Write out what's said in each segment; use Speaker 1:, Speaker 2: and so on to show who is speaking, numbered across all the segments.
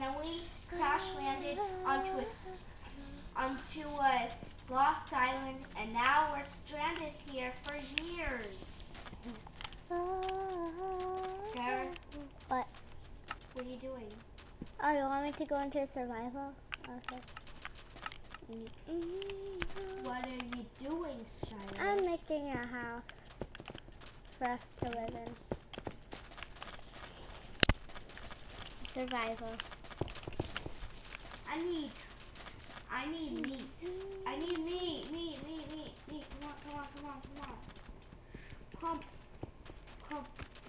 Speaker 1: and then we crash landed onto a lost island, and now we're stranded here for years. Scar?
Speaker 2: What?
Speaker 1: What are you doing?
Speaker 2: Oh, you want me to go into survival? Okay.
Speaker 1: What are you doing, Skylar?
Speaker 2: I'm making a house for us to live in. Survival.
Speaker 1: I need meat. I need meat. Come on.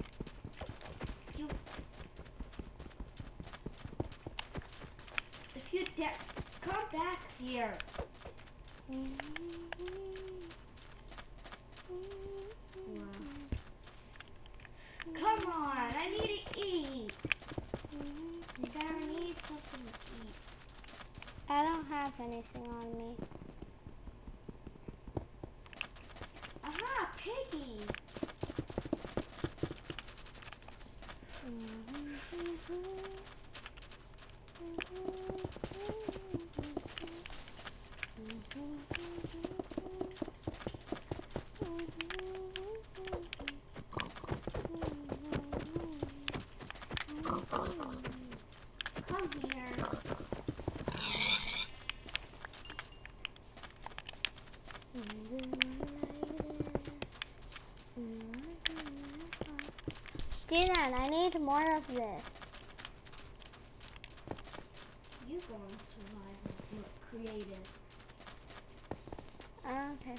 Speaker 1: If you dare, come back here. Come on, I need to eat. I need something to eat.
Speaker 2: I don't have anything on me.
Speaker 1: Aha, piggy. Come here.
Speaker 2: Dylan, I need more of this.
Speaker 1: You go on survival. Look creative.
Speaker 2: Okay.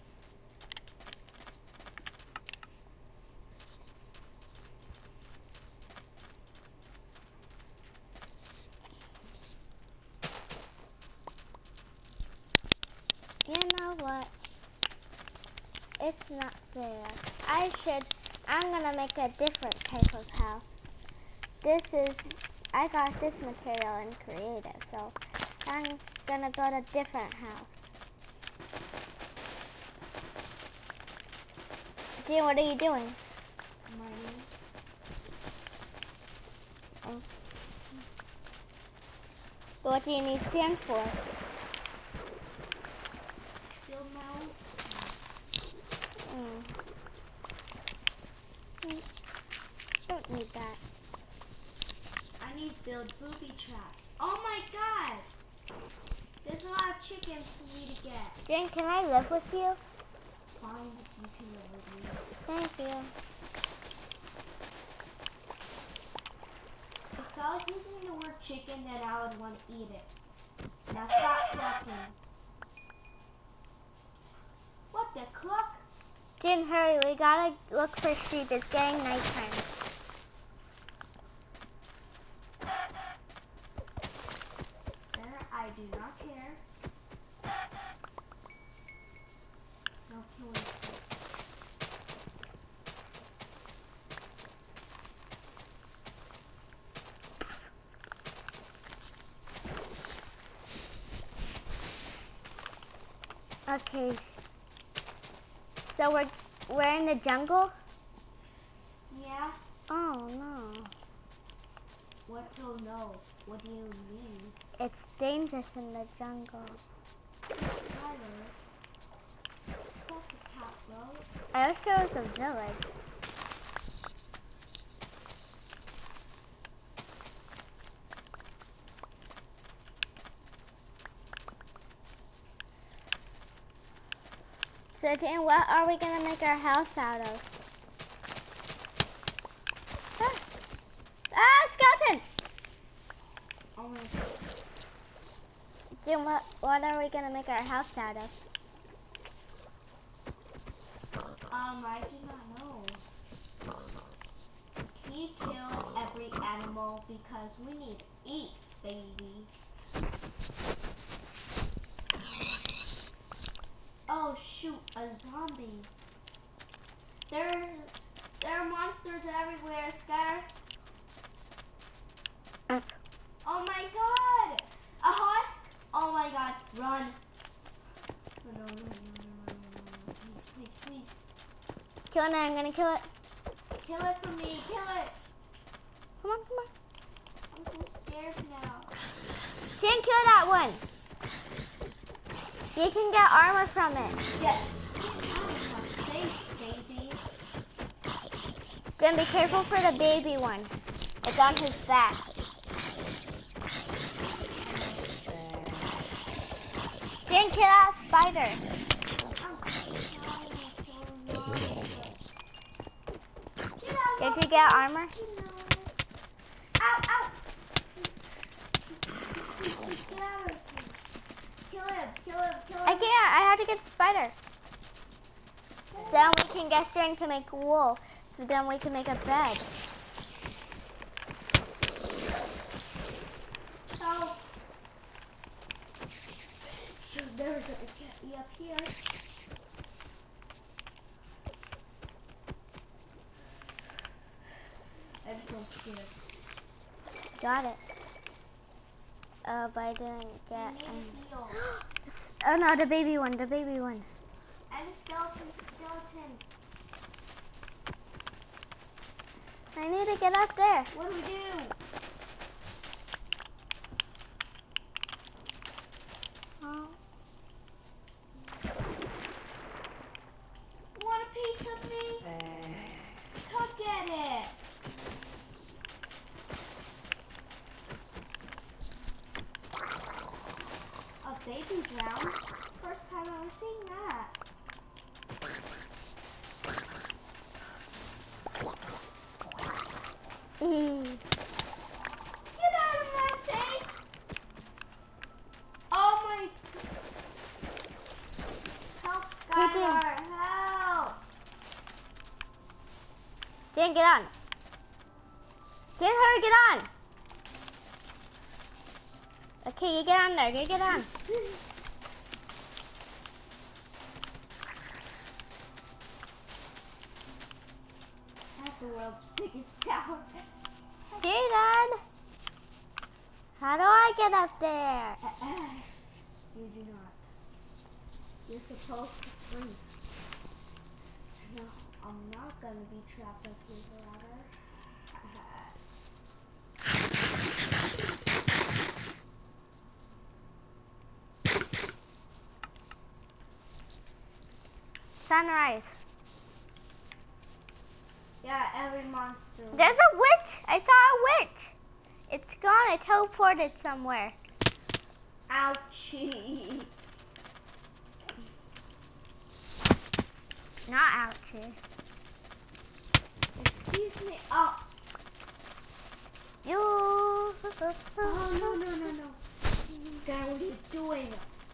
Speaker 2: You know what? It's not fair. I'm gonna make a different type of house. I got this material in creative, so I'm gonna build a different house. Gee, what are you doing?
Speaker 1: Mining.
Speaker 2: Oh. What do you need sand for?
Speaker 1: Still mount.
Speaker 2: Don't need that.
Speaker 1: I need to build booby traps. Oh my god! There's a lot of chickens for me to get.
Speaker 2: Jen, can I live with you?
Speaker 1: Fine, you can live with me.
Speaker 2: Thank you.
Speaker 1: If I was using the word chicken, then I would want to eat it. Now stop talking. What the cook?
Speaker 2: Jen, hurry, we gotta look for sheep. It's getting nighttime.
Speaker 1: I do not care. No killing.
Speaker 2: Okay. So we're in the jungle?
Speaker 1: Yeah?
Speaker 2: Oh no.
Speaker 1: What's oh no? What do you mean?
Speaker 2: It's dangerous in the jungle.
Speaker 1: Tyler, fuck the cat, bro.
Speaker 2: I wish there was a village. So Jane, what are we gonna make our house out of? Skeleton!
Speaker 1: Oh my.
Speaker 2: Jim, what are we gonna make our house out of?
Speaker 1: I do not know. We kill every animal because we need to eat, baby. Oh shoot, a zombie. There are monsters everywhere, Scar. Oh my god! A husk! Oh my god, run! No, please.
Speaker 2: Kill it, I'm gonna kill it.
Speaker 1: Kill it for me, kill it!
Speaker 2: Come on.
Speaker 1: I'm so scared now.
Speaker 2: Didn't kill that one. You can get armor from it.
Speaker 1: Yes. Get out of my face, baby.
Speaker 2: Then be careful for the baby one. It's on his back. Didn't kill that spider. Did you get armor?
Speaker 1: Ow, ow. Kill him, kill him, kill him.
Speaker 2: I can't. I have to get the spider. Then we can get string to make wool. So then we can make a bed.
Speaker 1: Oh. There's a cat up here. I'm so scared.
Speaker 2: Got it. But I didn't get any.
Speaker 1: Heal.
Speaker 2: Oh no, the baby one, the baby one.
Speaker 1: And a skeleton, skeleton.
Speaker 2: I need to get up there.
Speaker 1: What do we do?
Speaker 2: Oh.
Speaker 1: Want a piece of me? Come get it. A baby drowned? First time I've seen that. Get out of my face! Oh my... Help, Skylar, help!
Speaker 2: Didn't get on. Didn't hurry, get on. Okay, you get on there. You get on.
Speaker 1: That's the world's biggest tower.
Speaker 2: Jaden, how do I get up there?
Speaker 1: You do not. You're supposed to free. No, I'm not gonna be trapped up with the ladder.
Speaker 2: Sunrise.
Speaker 1: Yeah, every monster.
Speaker 2: There's a witch. I saw a witch. It's gone. It teleported somewhere.
Speaker 1: Ouchie.
Speaker 2: Not ouchie.
Speaker 1: Excuse me. Oh.
Speaker 2: You.
Speaker 1: Oh, no. Sky, what are you doing?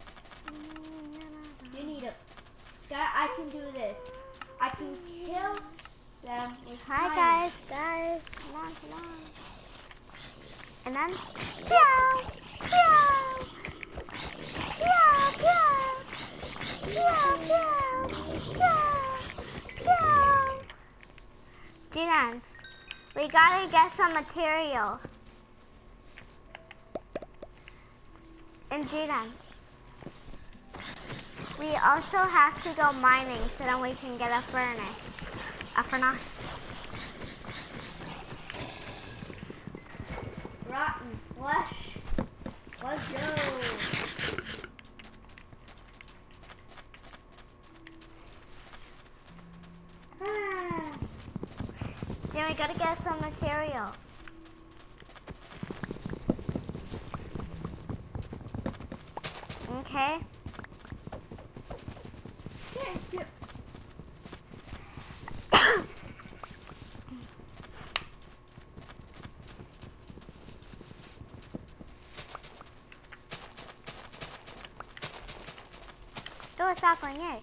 Speaker 1: You need a... Sky, I can do this. I can kill them with
Speaker 2: Hi guys. Come on. And then, meow, meow, meow, meow, meow, meow, meow. Jinan, we gotta get some material. And Jinan, we also have to go mining so then we can get a furnace. A furnace.
Speaker 1: rotten flesh. Let's go.
Speaker 2: Then we gotta get some material. Okay. Todo está con él.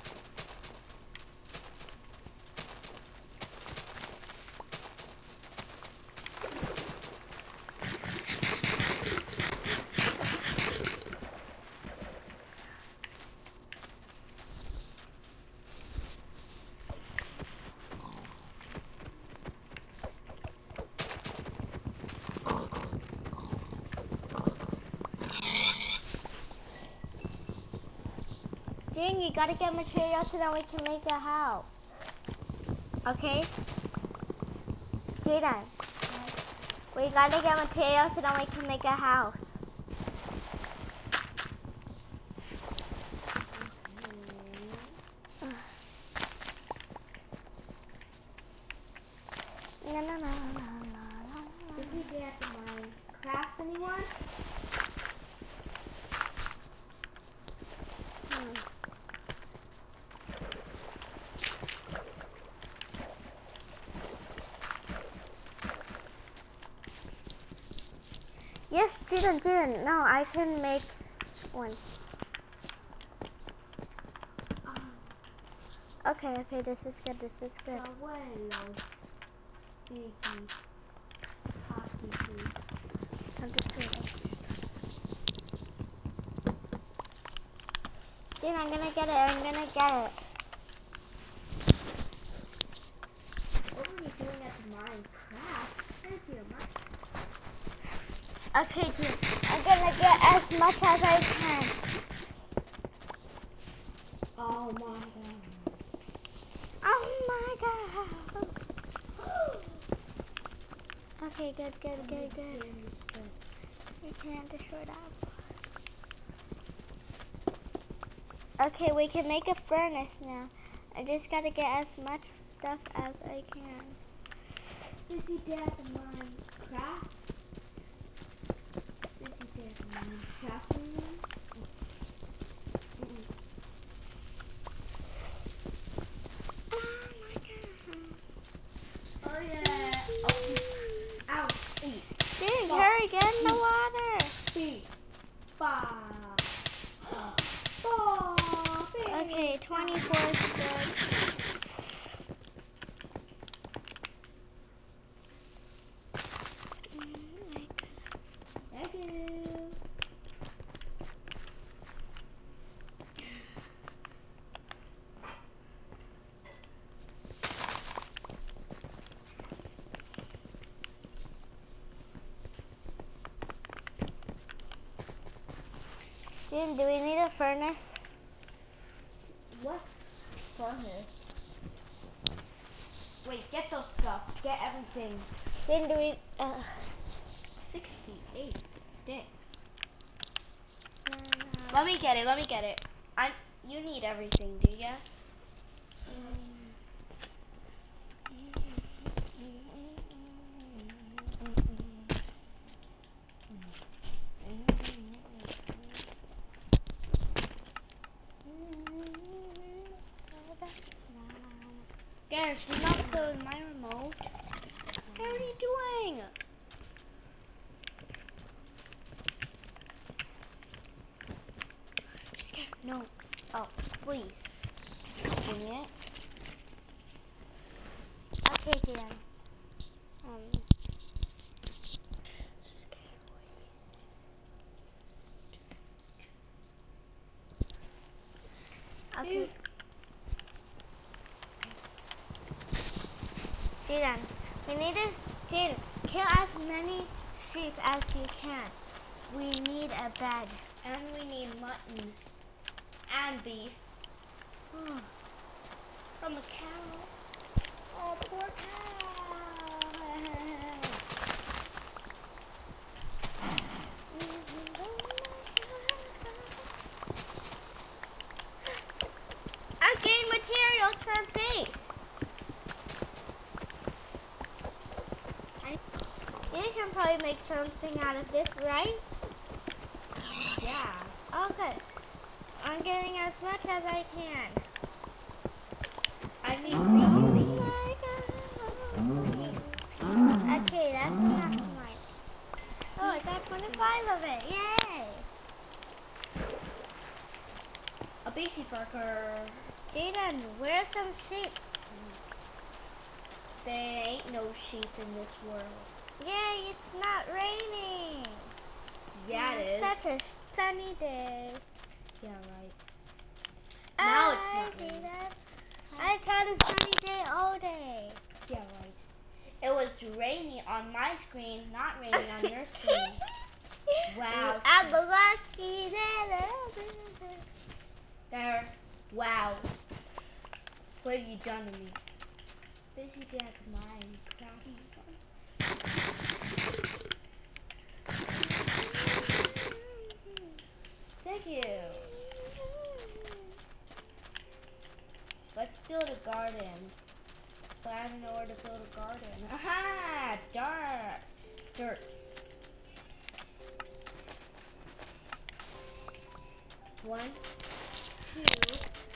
Speaker 2: Dang, you gotta get material so that we can make a house. Okay? Jaden, We gotta get materials so then we can make a house. No, no, no, no, no.
Speaker 1: Does he get my crafts, anyone?
Speaker 2: Yes, Jaden, no, I can make one. Okay, this is good, this is good.
Speaker 1: Abuelos. Vicky. Hockey, please.
Speaker 2: I'm just doing it. Jaden, I'm gonna get it.
Speaker 1: What were you doing at the Minecraft? Where's your Minecraft?
Speaker 2: Okay, Jaden, I'm gonna get as much as I can.
Speaker 1: Oh my god.
Speaker 2: Oh my god. Okay, good. We can't destroy that. Okay, we can make a furnace now. I just gotta get as much stuff as I can.
Speaker 1: Is he dead at the Minecraft? Is he dead at the Minecraft? Oh yeah. Oh. Ow.
Speaker 2: Dude, hurry, get in the water. Okay, 24 is good.
Speaker 1: Thank you.
Speaker 2: Dude, do we need a furnace?
Speaker 1: What's furnace? Wait, get those stuff. Get everything.
Speaker 2: Dude, do we...
Speaker 1: 68 sticks.
Speaker 2: No.
Speaker 1: Let me get it. You need everything, do ya? Scared, do not play with my remote. Scared, what are you doing? Scared, no. Oh, please. Dang it.
Speaker 2: Okay, Jan. Okay. Jaden, we need to kill as many sheep as you can. We need a bed.
Speaker 1: And we need mutton. And beef. From a cow. Oh, poor cow.
Speaker 2: I gained materials for a base. You can probably make something out of this, right?
Speaker 1: Yeah.
Speaker 2: Okay. I'm getting as much as I can.
Speaker 1: I need
Speaker 2: Oh
Speaker 1: beef.
Speaker 2: my god. Okay, that's enough of mine. Oh, I got 25 of it. Yay!
Speaker 1: A beefy burger.
Speaker 2: Jaden, where's some sheep?
Speaker 1: There ain't no sheep in this world.
Speaker 2: Yay, it's not raining.
Speaker 1: Yeah, it is.
Speaker 2: Such a sunny day.
Speaker 1: Yeah, right. Now it's not
Speaker 2: see
Speaker 1: raining.
Speaker 2: that? I've had a sunny day all day.
Speaker 1: Yeah, right. It was rainy on my screen, not raining on your screen. Wow.
Speaker 2: I'm lucky.
Speaker 1: There. Wow. What have you done to me? Busy Dad Minecraft.
Speaker 2: don't know where to build a garden. Aha! Dirt! Dirt.
Speaker 1: One, two,